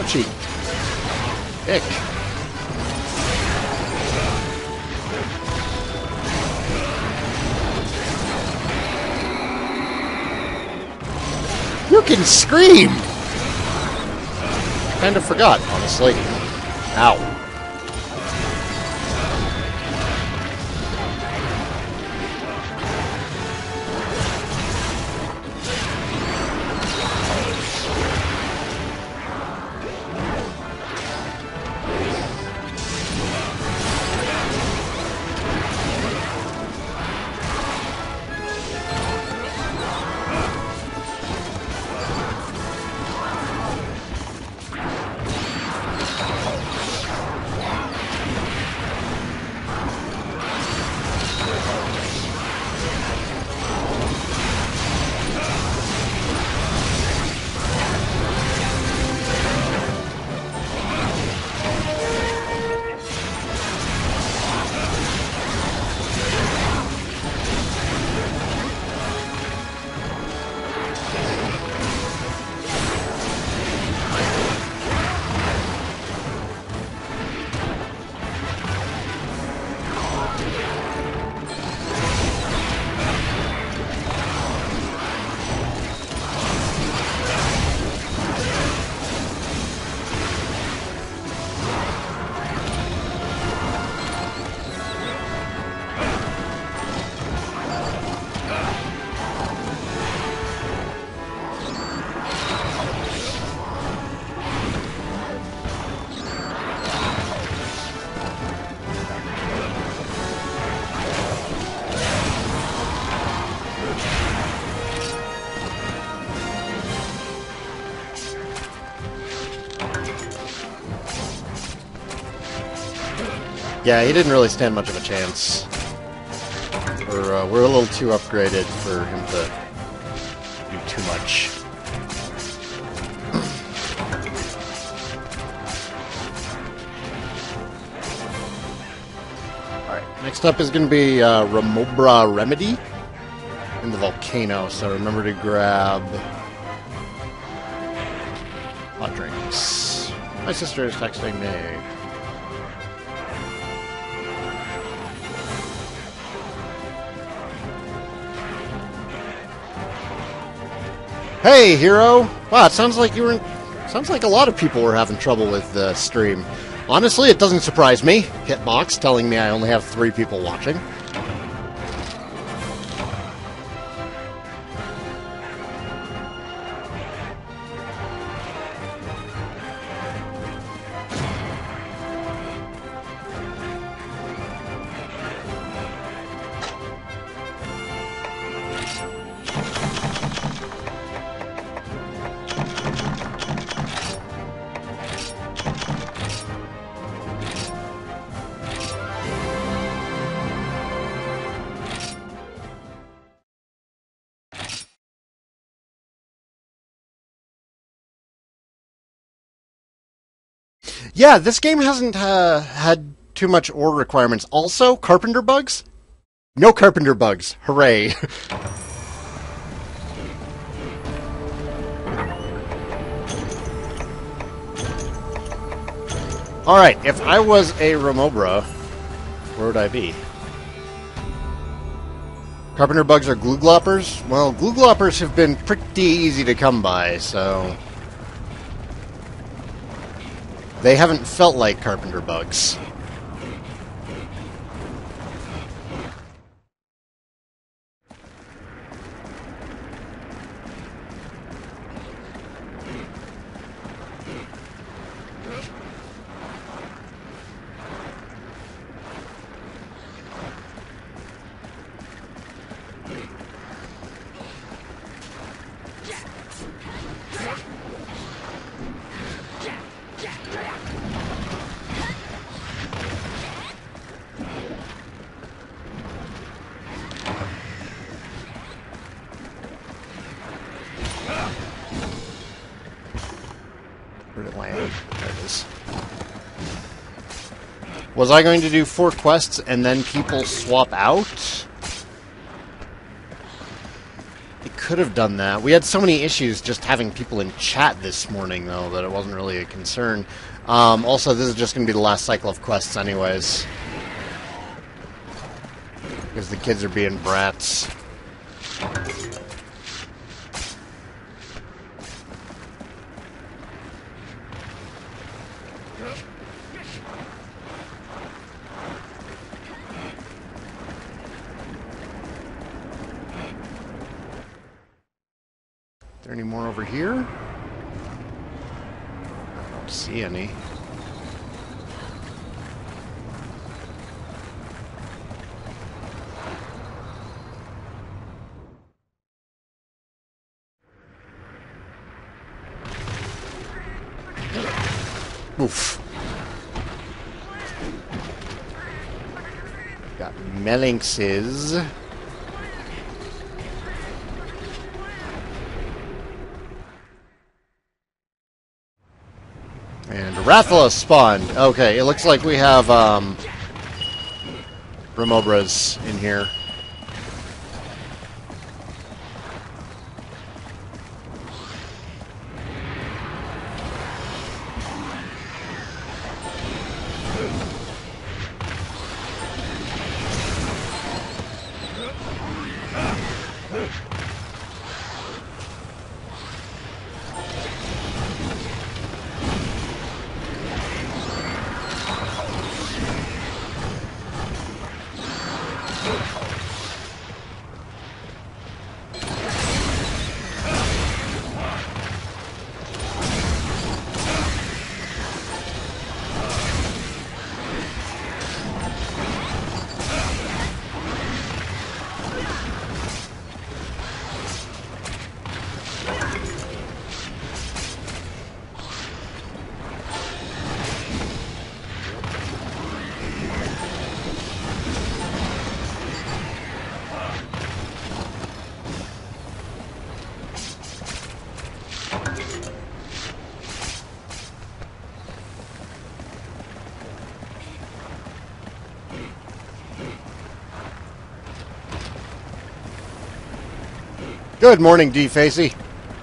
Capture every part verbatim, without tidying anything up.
itchy. Ick. You can scream! Kind of forgot, honestly. Ow. Yeah, he didn't really stand much of a chance. We're, uh, we're a little too upgraded for him to do too much. Alright, next up is going to be uh, Remobra Remedy in the volcano, so remember to grab hot drinks. My sister is texting me. Hey, hero! Wow, it sounds like you were. In, sounds like a lot of people were having trouble with the stream. Honestly, it doesn't surprise me. Hitbox telling me I only have three people watching. Yeah, this game hasn't uh, had too much ore requirements. Also, carpenter bugs? No carpenter bugs. Hooray. Alright, if I was a Remobra, where would I be? Carpenter bugs are glue gloppers? Well, glue gloppers have been pretty easy to come by, so they haven't felt like carpenter bugs. Where'd it land? There it is. Was I going to do four quests and then people swap out? They could have done that. We had so many issues just having people in chat this morning, though, that it wasn't really a concern. Um, also, this is just going to be the last cycle of quests anyways. Because the kids are being brats. Are there any more over here? I don't see any. Oof. Got Melinxes. And Rathalos spawned. Okay, it looks like we have um, Remobras in here. Good morning, D-Facey.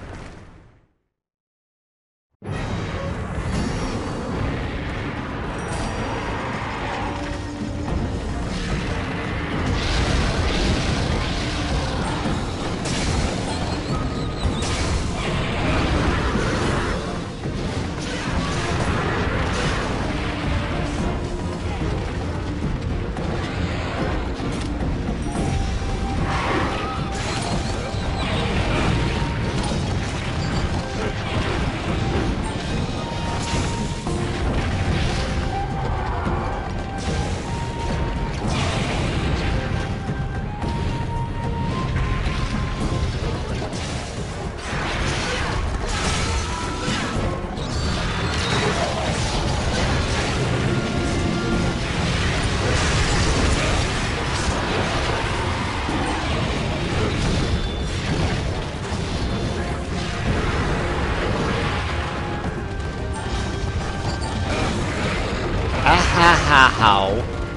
How?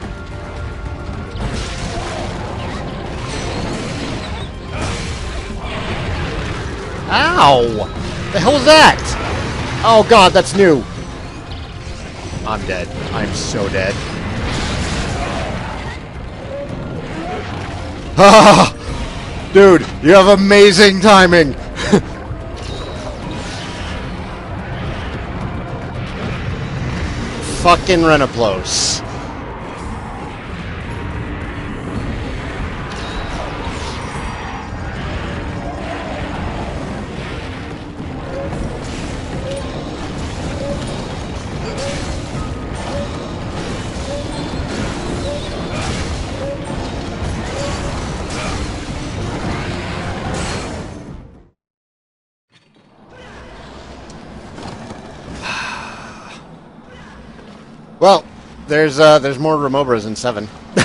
Ow! The hell is that? Oh god, that's new. I'm dead. I'm so dead. Ah! Dude, you have amazing timing! Fucking Renoplos. Well, there's uh, there's more Remobras in seven.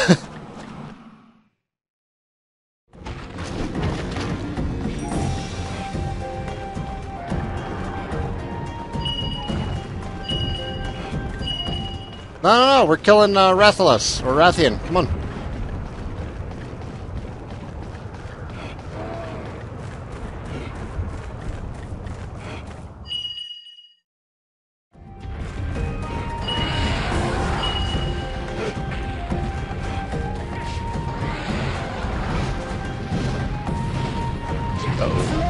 No, no, no, we're killing uh, Rathalos, or Rathian. Come on. Uh-oh.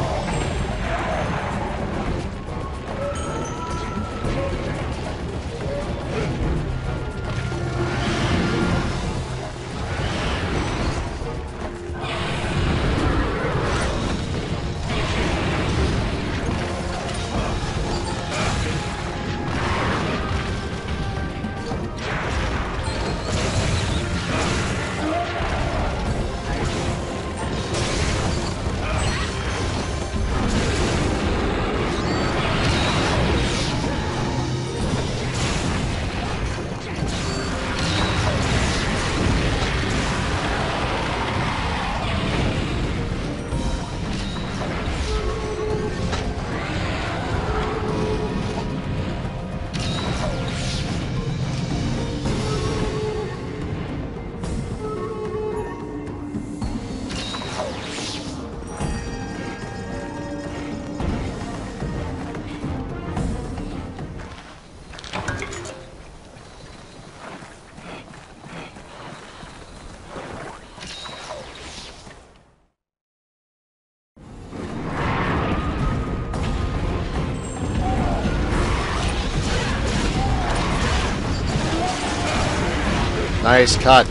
Nice cut.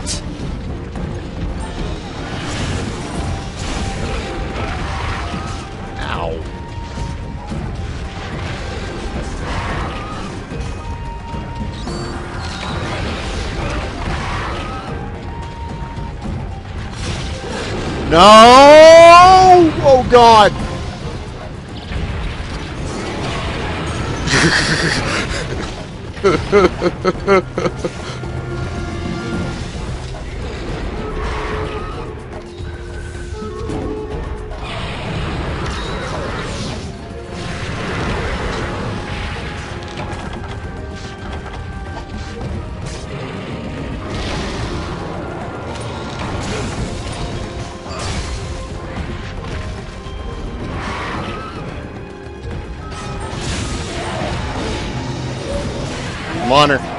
Ow. No! Oh God. I'm on her.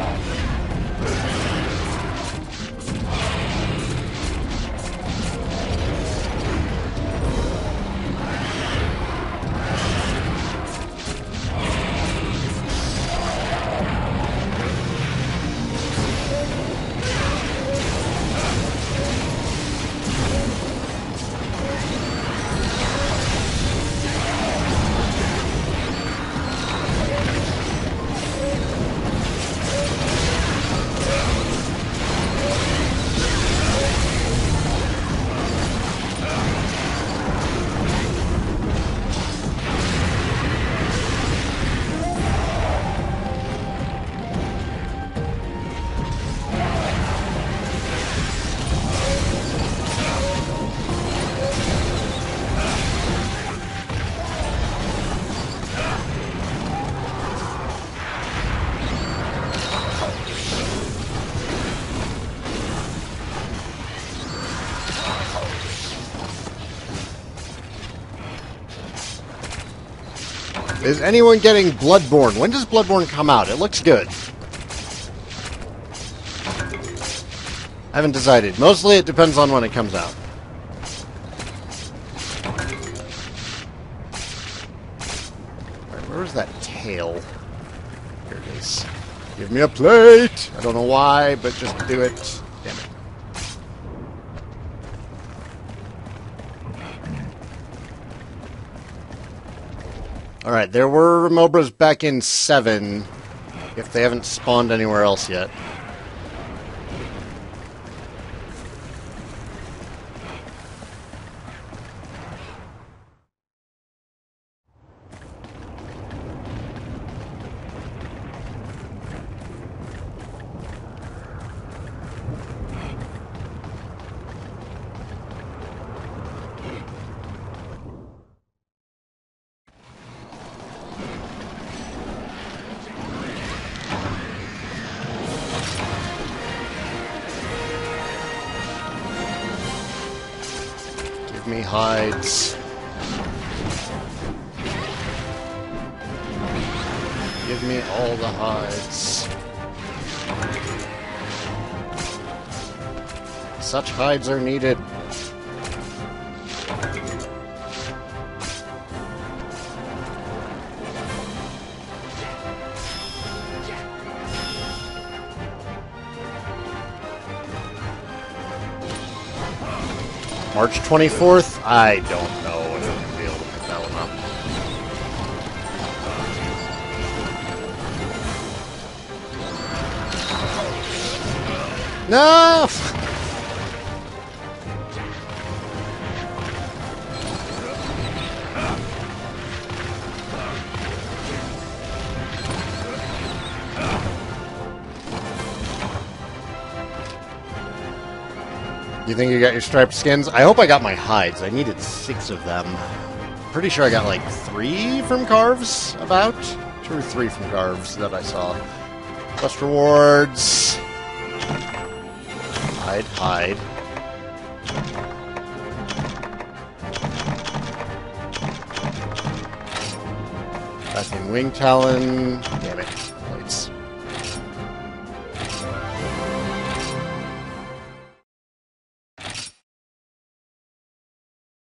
Is anyone getting Bloodborne? When does Bloodborne come out? It looks good. I haven't decided. Mostly it depends on when it comes out. Alright, where was that tail? Here it is. Give me a plate! I don't know why, but just do it. Damn it. Alright, there were Remobras back in seven, if they haven't spawned anywhere else yet. Give me hides. Give me all the hides. Such hides are needed. March twenty-fourth? I don't know if I'm going to be able to pick that one up. No! You think you got your striped skins? I hope I got my hides. I needed six of them. Pretty sure I got like three from Carves, about? Two or three from Carves that I saw. Quest rewards. Hide, hide. Bathing Wing Talon. Damn